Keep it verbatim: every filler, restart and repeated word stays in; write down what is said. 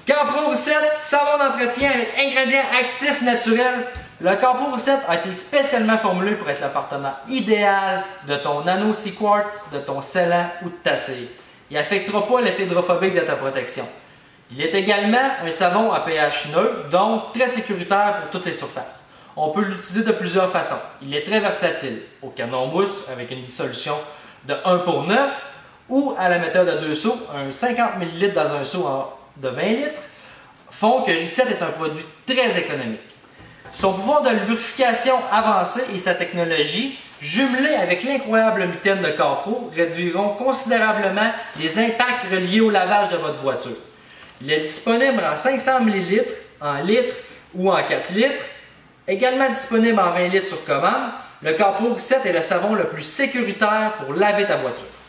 Campro Reset, savon d'entretien avec ingrédients actifs naturels. Le Campro Reset a été spécialement formulé pour être le partenaire idéal de ton nano Sea Quartz, de ton scellant ou de ta cire. Il n'affectera pas l'effet hydrophobique de ta protection. Il est également un savon à pH neutre, donc très sécuritaire pour toutes les surfaces. On peut l'utiliser de plusieurs façons. Il est très versatile, au canon mousse avec une dissolution de un pour neuf ou à la méthode à deux seaux, un cinquante millilitres dans un seau de vingt litres, font que Reset est un produit très économique. Son pouvoir de lubrification avancé et sa technologie, jumelée avec l'incroyable mitaine de Campro, réduiront considérablement les impacts reliés au lavage de votre voiture. Il est disponible en cinq cents millilitres, en litres ou en quatre litres. Également disponible en vingt litres sur commande, le Campro Reset est le savon le plus sécuritaire pour laver ta voiture.